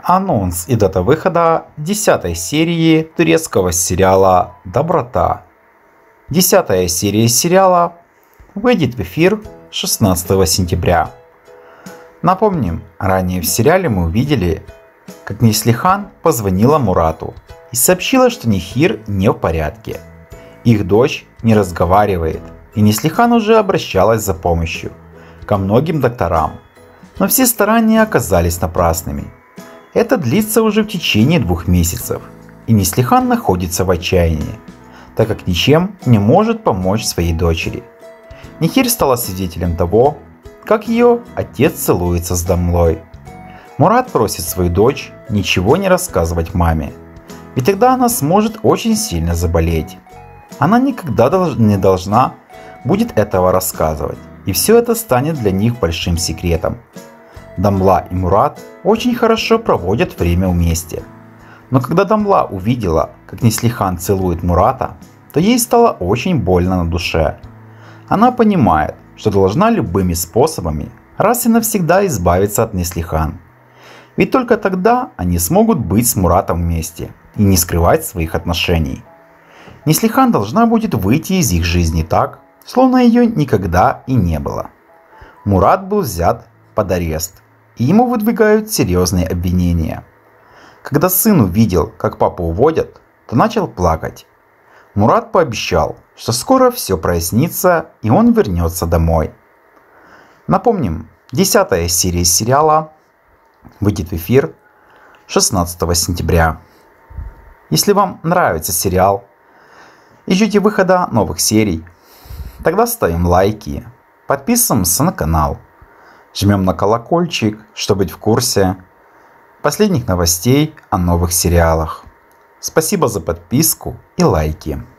Анонс и дата выхода 10 серии турецкого сериала «Доброта». 10 серия сериала выйдет в эфир 16 сентября. Напомним, ранее в сериале мы увидели, как Неслихан позвонила Мурату и сообщила, что Нехир не в порядке. Их дочь не разговаривает, и Неслихан уже обращалась за помощью ко многим докторам, но все старания оказались напрасными. Это длится уже в течение 2 месяцев, и Неслихан находится в отчаянии, так как ничем не может помочь своей дочери. Нехир стала свидетелем того, как ее отец целуется с Дамлой. Мурат просит свою дочь ничего не рассказывать маме, ведь тогда она сможет очень сильно заболеть. Она никогда не должна будет этого рассказывать, и все это станет для них большим секретом. Дамла и Мурат очень хорошо проводят время вместе. Но когда Дамла увидела, как Неслихан целует Мурата, то ей стало очень больно на душе. Она понимает, что должна любыми способами раз и навсегда избавиться от Неслихан. Ведь только тогда они смогут быть с Муратом вместе и не скрывать своих отношений. Неслихан должна будет выйти из их жизни так, словно ее никогда и не было. Мурат был взят под арест, и ему выдвигают серьезные обвинения. Когда сын увидел, как папу уводят, то начал плакать. Мурат пообещал, что скоро все прояснится и он вернется домой. Напомним, 10 серия сериала выйдет в эфир 16 сентября. Если вам нравится сериал и ждете выхода новых серий, тогда ставим лайки, подписываемся на канал. Жмем на колокольчик, чтобы быть в курсе последних новостей о новых сериалах. Спасибо за подписку и лайки.